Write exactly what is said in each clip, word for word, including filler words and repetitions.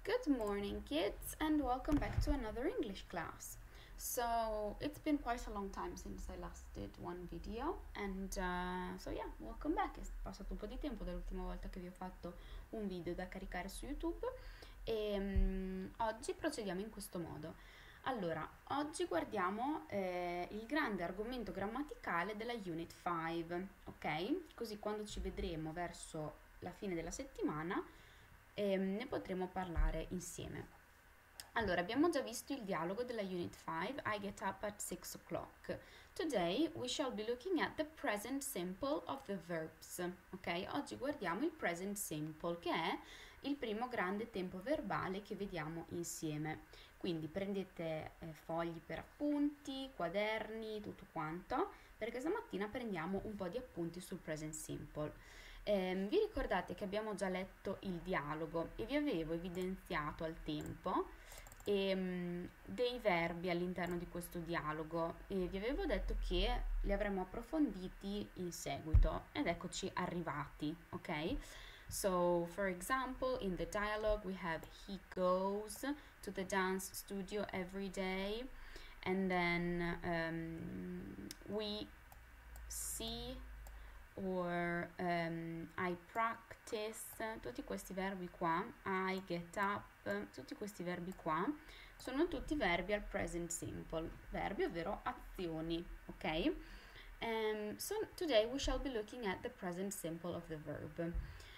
Good morning, kids, and welcome back to another English class. So it's been quite a long time since I last did one video, and uh, so yeah, welcome back. È passato un po' di tempo dall'ultima volta che vi ho fatto un video da caricare su YouTube e um, oggi procediamo in questo modo. Allora, oggi guardiamo eh, il grande argomento grammaticale della Unit cinque, ok? Così quando ci vedremo verso la fine della settimana eh, ne potremo parlare insieme. Allora, abbiamo già visto il dialogo della Unit cinque, I get up at six o'clock. Today we shall be looking at the present simple of the verbs. Ok, oggi guardiamo il present simple, che è il primo grande tempo verbale che vediamo insieme. Quindi prendete eh, fogli per appunti, quaderni, tutto quanto, perché stamattina prendiamo un po' di appunti sul present simple. Eh, vi ricordate che abbiamo già letto il dialogo e vi avevo evidenziato al tempo ehm, dei verbi all'interno di questo dialogo e vi avevo detto che li avremmo approfonditi in seguito ed eccoci arrivati, ok? So, for example, in the dialogue we have he goes to the dance studio every day, and then um, we see or um, I practice, tutti questi verbi qua, I get up, tutti questi verbi qua sono tutti verbi al present simple, verbi ovvero azioni, ok? Um, so today we shall be looking at the present simple of the verb.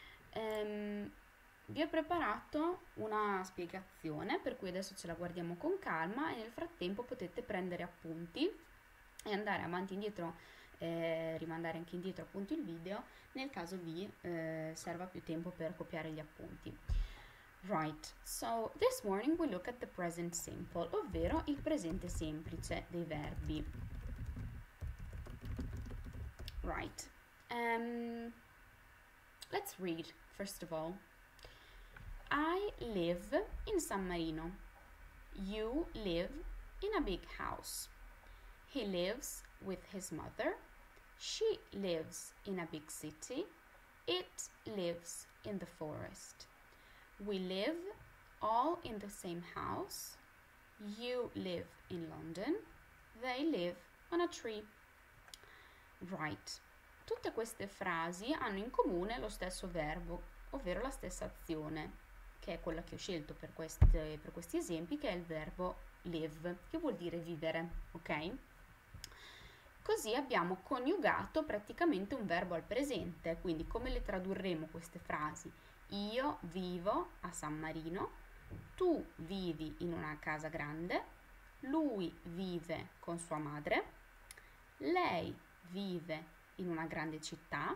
Um, vi ho preparato una spiegazione per cui adesso ce la guardiamo con calma e nel frattempo potete prendere appunti e andare avanti e indietro, eh, rimandare anche indietro appunto il video nel caso vi eh, serva più tempo per copiare gli appunti. Right, so this morning we look at the present simple, ovvero il presente semplice dei verbi. Right, um, let's read first of all. I live in San Marino. You live in a big house. He lives with his mother. She lives in a big city. It lives in the forest. We live all in the same house. You live in London. They live on a tree. Right. Tutte queste frasi hanno in comune lo stesso verbo, ovvero la stessa azione, che è quella che ho scelto per, queste, per questi esempi, che è il verbo live, che vuol dire vivere, ok? Così abbiamo coniugato praticamente un verbo al presente, quindi come le tradurremo queste frasi? Io vivo a San Marino, tu vivi in una casa grande, lui vive con sua madre, lei vive in una grande città,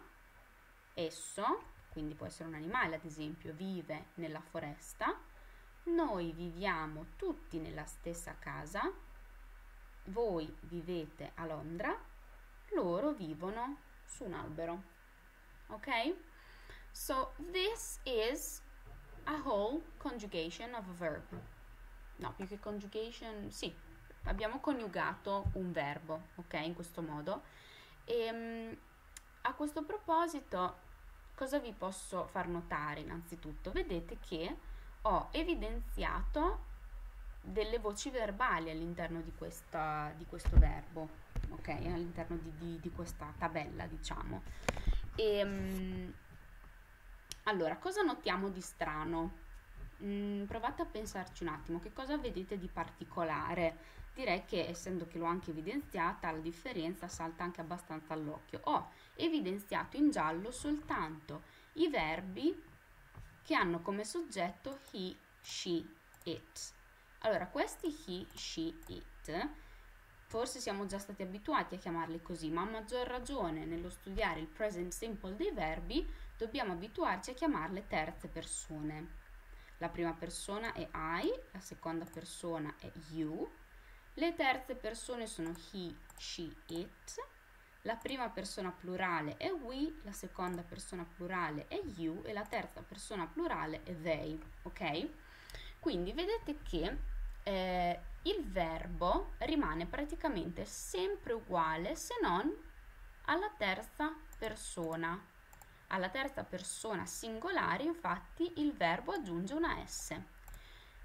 esso, quindi può essere un animale ad esempio, vive nella foresta, noi viviamo tutti nella stessa casa, voi vivete a Londra, loro vivono su un albero. Ok? So this is a whole conjugation of a verb. No, più che conjugation, sì, abbiamo coniugato un verbo, ok? In questo modo. E um, a questo proposito, cosa vi posso far notare innanzitutto? Vedete che ho evidenziato delle voci verbali all'interno di, questa, di questo verbo, ok? All'interno di, di, di questa tabella, diciamo. E, um, allora, cosa notiamo di strano? Mm, provate a pensarci un attimo, che cosa vedete di particolare? Direi che, essendo che l'ho anche evidenziata, la differenza salta anche abbastanza all'occhio. Ho evidenziato in giallo soltanto i verbi che hanno come soggetto he, she, it. Allora, questi he, she, it, forse siamo già stati abituati a chiamarli così, ma a maggior ragione nello studiare il present simple dei verbi dobbiamo abituarci a chiamarle terze persone. La prima persona è I, la seconda persona è you, le terze persone sono he, she, it, la prima persona plurale è we, la seconda persona plurale è you e la terza persona plurale è they, ok? Quindi vedete che eh, il verbo rimane praticamente sempre uguale se non alla terza persona. Alla terza persona singolare infatti il verbo aggiunge una S.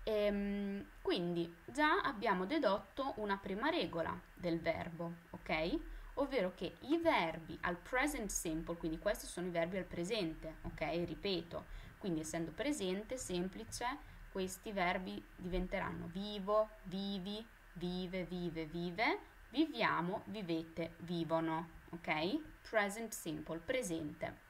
Ehm, quindi già abbiamo dedotto una prima regola del verbo, ok? Ovvero che i verbi al present simple, quindi questi sono i verbi al presente, ok? Ripeto, quindi essendo presente, semplice, questi verbi diventeranno vivo, vivi, vive, vive, vive, viviamo, vivete, vivono, ok? Present simple, presente.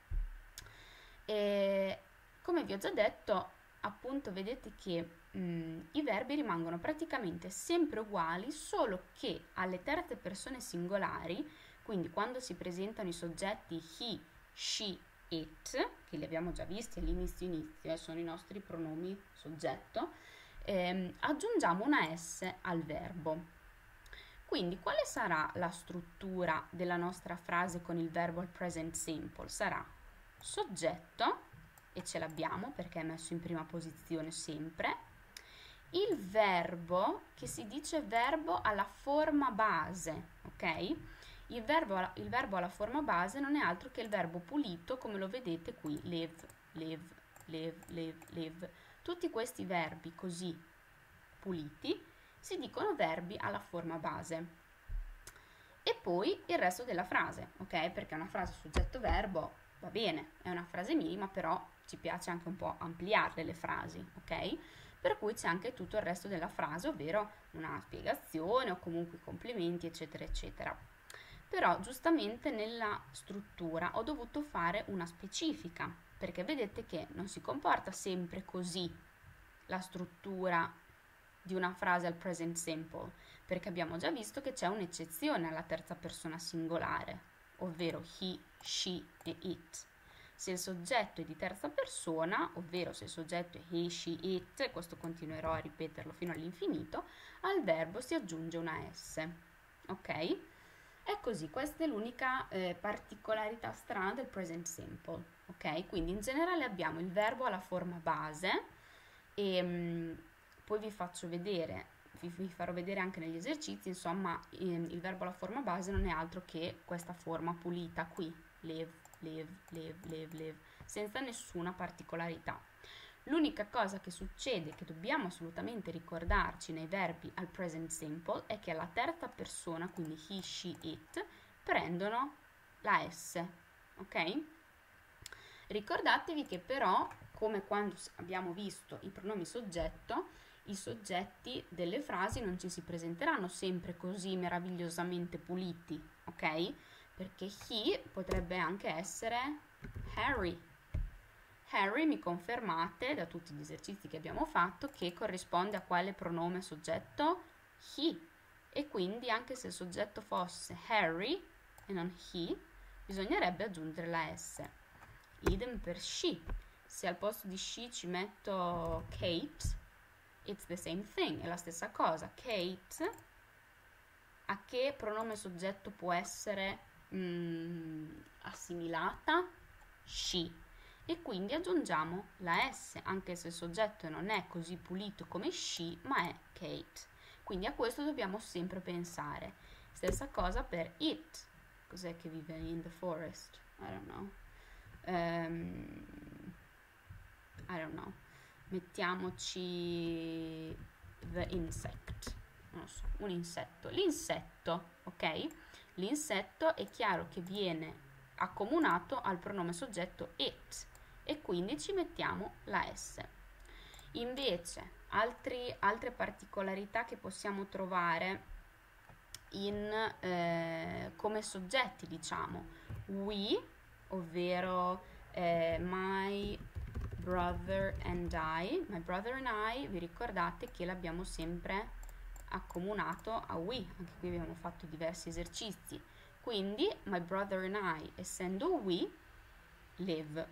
E come vi ho già detto, appunto vedete che mh, i verbi rimangono praticamente sempre uguali, solo che alle terze persone singolari, quindi quando si presentano i soggetti he, she, it, che li abbiamo già visti all'inizio inizio, eh, sono i nostri pronomi soggetto, ehm, aggiungiamo una S al verbo. Quindi quale sarà la struttura della nostra frase con il verbo al present simple? Sarà soggetto, e ce l'abbiamo perché è messo in prima posizione sempre, il verbo che si dice verbo alla forma base, ok? Il verbo, il verbo alla forma base non è altro che il verbo pulito, come lo vedete qui, live, live, live, live, live. Tutti questi verbi così puliti si dicono verbi alla forma base. E poi il resto della frase, ok? Perché una frase soggetto-verbo va bene, è una frase minima, però ci piace anche un po' ampliarle le frasi, ok? Per cui c'è anche tutto il resto della frase, ovvero una spiegazione o comunque complimenti, eccetera, eccetera. Però giustamente nella struttura ho dovuto fare una specifica, perché vedete che non si comporta sempre così la struttura di una frase al present simple, perché abbiamo già visto che c'è un'eccezione alla terza persona singolare, ovvero he, she e it. Se il soggetto è di terza persona, ovvero se il soggetto è he, she, it, e questo continuerò a ripeterlo fino all'infinito, al verbo si aggiunge una S. Ok? È così, questa è l'unica eh, particolarità strana del present simple. Ok? Quindi in generale abbiamo il verbo alla forma base e mh, poi vi faccio vedere, vi, vi farò vedere anche negli esercizi, insomma, ehm, il verbo alla forma base non è altro che questa forma pulita qui, live, live, live, live, live, senza nessuna particolarità. L'unica cosa che succede, che dobbiamo assolutamente ricordarci nei verbi al present simple, è che alla terza persona, quindi he, she, it, prendono la S, ok? Ricordatevi che però, come quando abbiamo visto i pronomi soggetto, i soggetti delle frasi non ci si presenteranno sempre così meravigliosamente puliti, ok? Perché he potrebbe anche essere Harry. Harry, mi confermate da tutti gli esercizi che abbiamo fatto che corrisponde a quale pronome soggetto? He. E quindi anche se il soggetto fosse Harry e non he, bisognerebbe aggiungere la S. Idem per she. Se al posto di she ci metto Kate, it's the same thing, è la stessa cosa. Kate, a che pronome soggetto può essere mm, assimilata? She. E quindi aggiungiamo la S, anche se il soggetto non è così pulito come she, ma è Kate. Quindi a questo dobbiamo sempre pensare. Stessa cosa per it. Cos'è che vive in the forest? I don't know. Um, I don't know. Mettiamoci the insect. Non so, un insetto. L'insetto, ok? L'insetto è chiaro che viene accomunato al pronome soggetto it e quindi ci mettiamo la S. Invece, altri, altre particolarità che possiamo trovare in, eh, come soggetti, diciamo, we, ovvero eh, my brother and I. My brother and I, vi ricordate che l'abbiamo sempre accomunato a we, anche qui abbiamo fatto diversi esercizi. Quindi, my brother and I, essendo we, live.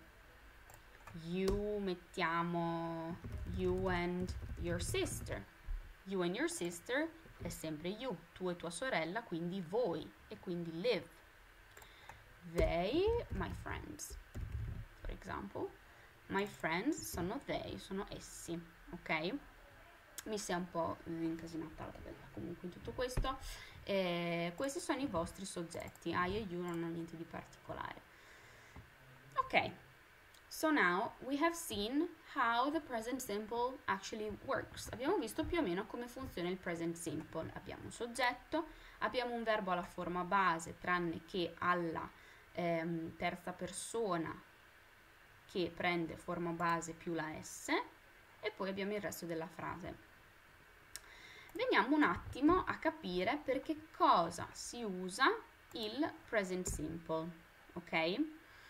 You mettiamo you and your sister. You and your sister è sempre you, tu e tua sorella, quindi voi, e quindi live. They, my friends, for example. My friends sono they, sono essi, ok? Mi si è un po' incasinata la tabella, comunque in tutto questo. Eh, questi sono i vostri soggetti, I e you non hanno niente di particolare. Ok. So now we have seen how the present simple actually works. Abbiamo visto più o meno come funziona il present simple. Abbiamo un soggetto, abbiamo un verbo alla forma base, tranne che alla ehm, terza persona che prende forma base più la S, e poi abbiamo il resto della frase. Veniamo un attimo a capire per che cosa si usa il present simple, ok?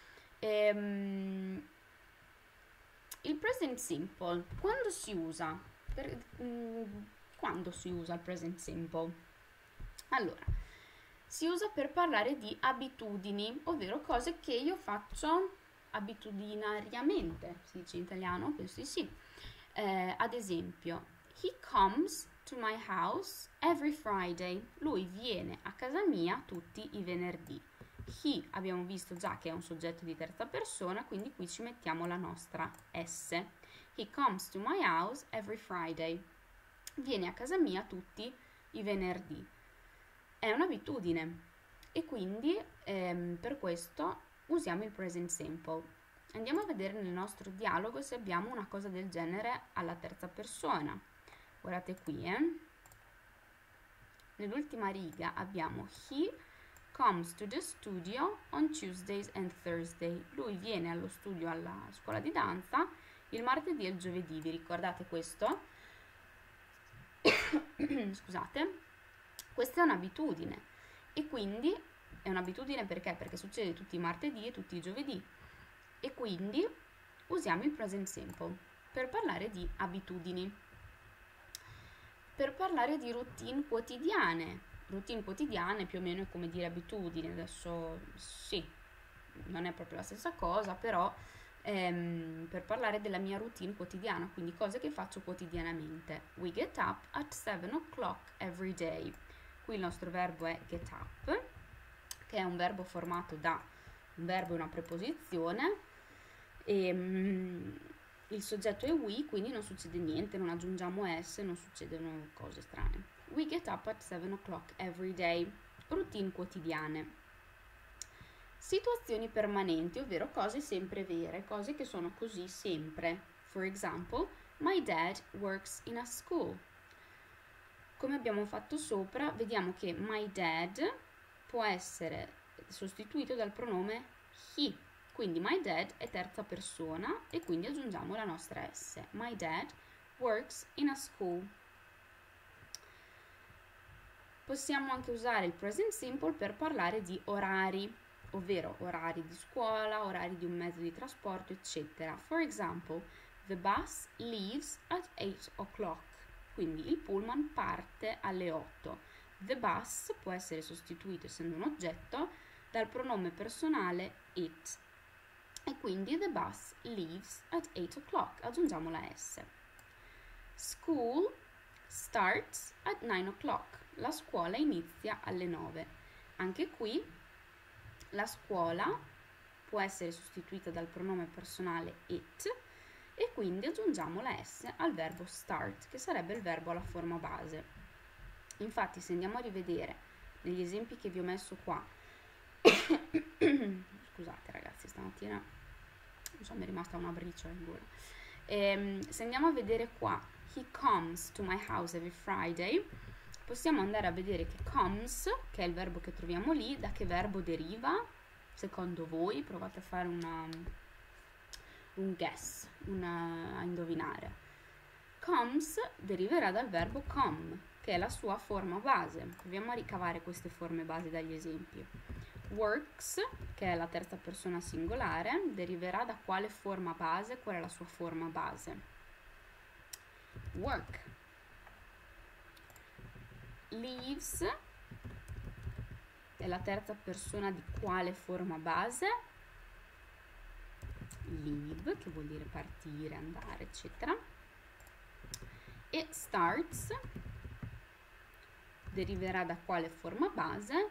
Ehm, il present simple, quando si usa? Per, mm, quando si usa il present simple? Allora, si usa per parlare di abitudini, ovvero cose che io faccio abitudinariamente, si dice in italiano? Penso di sì. Eh, ad esempio, he comes to my house every Friday. Lui viene a casa mia tutti i venerdì. He abbiamo visto già che è un soggetto di terza persona, quindi qui ci mettiamo la nostra S. He comes to my house every Friday. Viene a casa mia tutti i venerdì. È un'abitudine e quindi ehm, per questo usiamo il present simple. Andiamo a vedere nel nostro dialogo se abbiamo una cosa del genere alla terza persona. Guardate qui, eh. Nell'ultima riga abbiamo he comes to the studio on Tuesdays and Thursday. Lui viene allo studio, alla scuola di danza, il martedì e il giovedì. Vi ricordate questo? Scusate. Questa è un'abitudine e quindi è un'abitudine perché? Perché succede tutti i martedì e tutti i giovedì e quindi usiamo il present simple per parlare di abitudini, per parlare di routine quotidiane. Routine quotidiane più o meno è come dire abitudini, adesso sì, non è proprio la stessa cosa, però ehm, per parlare della mia routine quotidiana, quindi cose che faccio quotidianamente. We get up at seven o'clock every day. Qui il nostro verbo è get up, che è un verbo formato da un verbo e una preposizione, e um, il soggetto è we, quindi non succede niente, non aggiungiamo S, non succedono cose strane. We get up at seven o'clock every day. Routine quotidiane. Situazioni permanenti, ovvero cose sempre vere, cose che sono così sempre. For example, my dad works in a school. Come abbiamo fatto sopra, vediamo che my dad può essere sostituito dal pronome he, quindi my dad è terza persona e quindi aggiungiamo la nostra S. My dad works in a school. Possiamo anche usare il present simple per parlare di orari, ovvero orari di scuola, orari di un mezzo di trasporto, eccetera. For example, the bus leaves at eight o'clock. Quindi il pullman parte alle otto. The bus può essere sostituito, essendo un oggetto, dal pronome personale it. E quindi the bus leaves at eight o'clock. Aggiungiamo la S. School starts at nine o'clock. La scuola inizia alle nove. Anche qui la scuola può essere sostituita dal pronome personale it. E quindi aggiungiamo la S al verbo start, che sarebbe il verbo alla forma base. Infatti, se andiamo a rivedere negli esempi che vi ho messo qua, scusate ragazzi, stamattina non so, mi è rimasta una briciola in gola. Ehm, se andiamo a vedere qua, he comes to my house every Friday, possiamo andare a vedere che comes, che è il verbo che troviamo lì, da che verbo deriva? Secondo voi? Provate a fare una... un guess, una, a indovinare. Comes deriverà dal verbo come, che è la sua forma base. Proviamo a ricavare queste forme base dagli esempi. Works, che è la terza persona singolare, deriverà da quale forma base? Qual è la sua forma base? Work. Leaves è la terza persona di quale forma base? Leave, che vuol dire partire, andare, eccetera. E starts deriverà da quale forma base?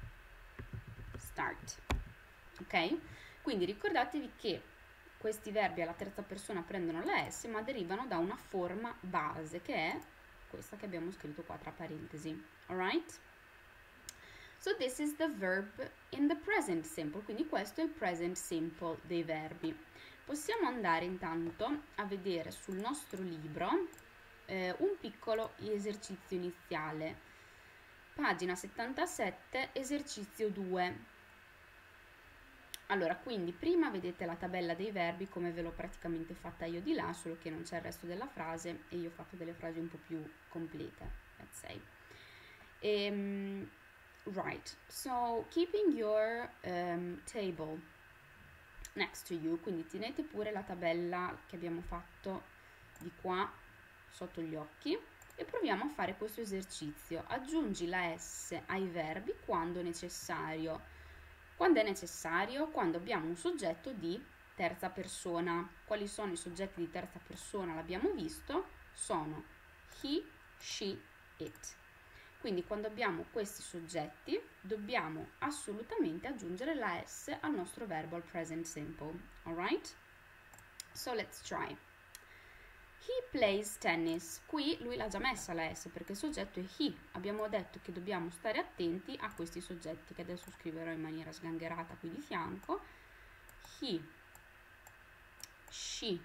Start. Ok? Quindi ricordatevi che questi verbi alla terza persona prendono la S, ma derivano da una forma base, che è questa che abbiamo scritto qua tra parentesi. Alright? So this is the verb in the present simple, quindi questo è il present simple dei verbi. possiamo andare intanto a vedere sul nostro libro eh, un piccolo esercizio iniziale. Pagina settantasette, esercizio due. Allora, quindi prima vedete la tabella dei verbi come ve l'ho praticamente fatta io di là, solo che non c'è il resto della frase e io ho fatto delle frasi un po' più complete, let's say. Um, right, so keeping your um, table next to you, quindi tenete pure la tabella che abbiamo fatto di qua sotto gli occhi e proviamo a fare questo esercizio. Aggiungi la S ai verbi quando necessario. Quando è necessario? Quando abbiamo un soggetto di terza persona. Quali sono i soggetti di terza persona? L'abbiamo visto, sono he, she, it. Quindi quando abbiamo questi soggetti dobbiamo assolutamente aggiungere la S al nostro verbo al present simple. Alright? So let's try. He plays tennis. Qui lui l'ha già messa la S perché il soggetto è he. Abbiamo detto che dobbiamo stare attenti a questi soggetti che adesso scriverò in maniera sgangherata qui di fianco. He, she,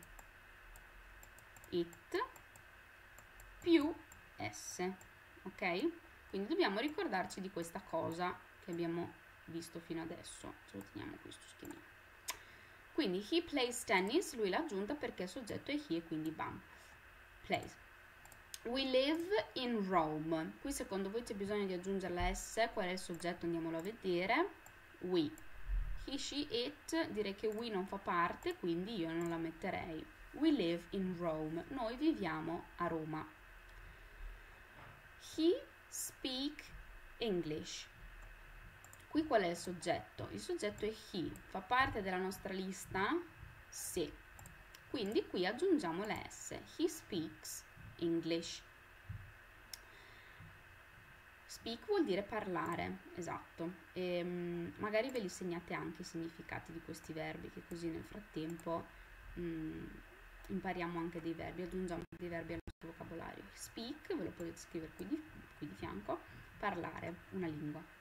it più S. Ok? Quindi dobbiamo ricordarci di questa cosa che abbiamo visto fino adesso. Ce lo teniamo questo schemino. Quindi he plays tennis, lui l'ha aggiunta perché il soggetto è he e quindi bam, plays. We live in Rome. Qui secondo voi c'è bisogno di aggiungere la S, qual è il soggetto? Andiamolo a vedere. We. He, she, it, direi che we non fa parte, quindi io non la metterei. We live in Rome. Noi viviamo a Roma. He speak English. Qui qual è il soggetto? Il soggetto è he. Fa parte della nostra lista? Sì. Quindi qui aggiungiamo la S. He speaks English. Speak vuol dire parlare, esatto. E, um, magari ve li segnate anche i significati di questi verbi, che così nel frattempo um, impariamo anche dei verbi, aggiungiamo dei verbi al nostro vocabolario. Speak, ve lo potete scrivere qui di, qui di fianco, parlare, una lingua.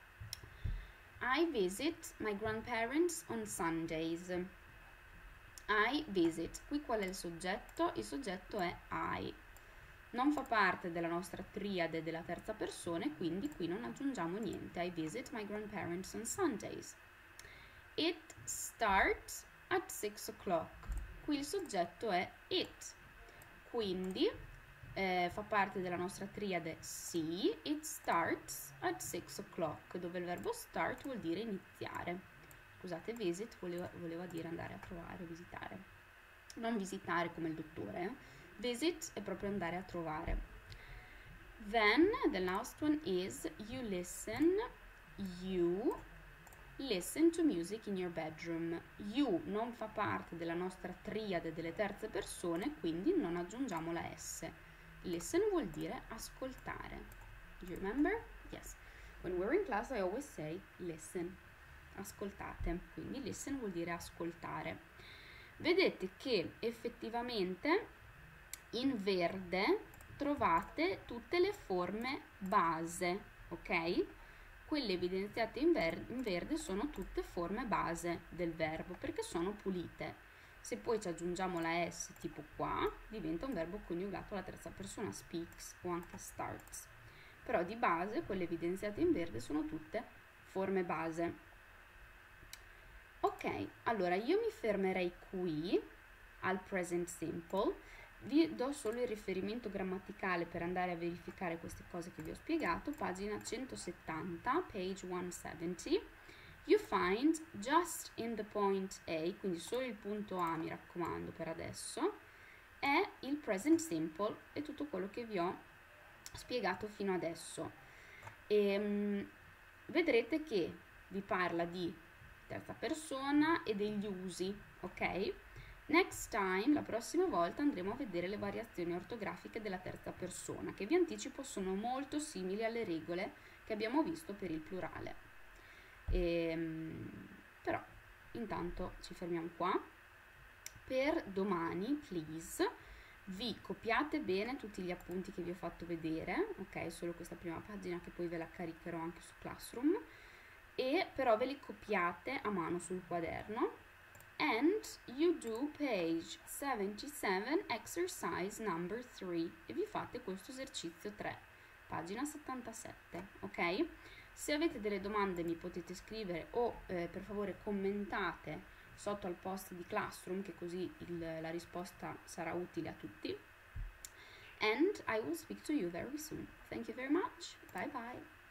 I visit my grandparents on Sundays. I visit. Qui qual è il soggetto? Il soggetto è I. Non fa parte della nostra triade della terza persona e quindi qui non aggiungiamo niente. I visit my grandparents on Sundays. It starts at six o'clock. Qui il soggetto è it. Quindi eh, fa parte della nostra triade sì. It starts at six o'clock, dove il verbo start vuol dire iniziare. Scusate, visit voleva, voleva dire andare a trovare, visitare. Non visitare come il dottore, eh? Visit è proprio andare a trovare. Then the last one is you listen, you listen to music in your bedroom. You non fa parte della nostra triade delle terze persone, quindi non aggiungiamo la S. Listen vuol dire ascoltare. Do you remember? Yes. When we're in class I always say listen. Ascoltate. Quindi listen vuol dire ascoltare. Vedete che effettivamente in verde trovate tutte le forme base, ok? Quelle evidenziate in, ver- in verde sono tutte forme base del verbo perché sono pulite. Se poi ci aggiungiamo la S tipo qua, diventa un verbo coniugato alla terza persona, speaks o anche starts. Però di base, quelle evidenziate in verde sono tutte forme base. Ok, allora io mi fermerei qui al present simple. Vi do solo il riferimento grammaticale per andare a verificare queste cose che vi ho spiegato. Pagina centosettanta, page centosettanta. You find just in the point A, quindi solo il punto A mi raccomando per adesso, è il present simple e tutto quello che vi ho spiegato fino adesso. E, um, vedrete che vi parla di terza persona e degli usi, ok? Next time, la prossima volta, andremo a vedere le variazioni ortografiche della terza persona, che vi anticipo sono molto simili alle regole che abbiamo visto per il plurale. E, però intanto ci fermiamo qua. Per domani, please, vi copiate bene tutti gli appunti che vi ho fatto vedere, ok? Solo questa prima pagina che poi ve la caricherò anche su Classroom, e però ve li copiate a mano sul quaderno And you do page seventy-seven, exercise number three. E vi fate questo esercizio tre, pagina settantasette, ok? Se avete delle domande mi potete scrivere o eh, per favore commentate sotto al post di Classroom, che così il, la risposta sarà utile a tutti. And I will speak to you very soon. Thank you very much. Bye bye.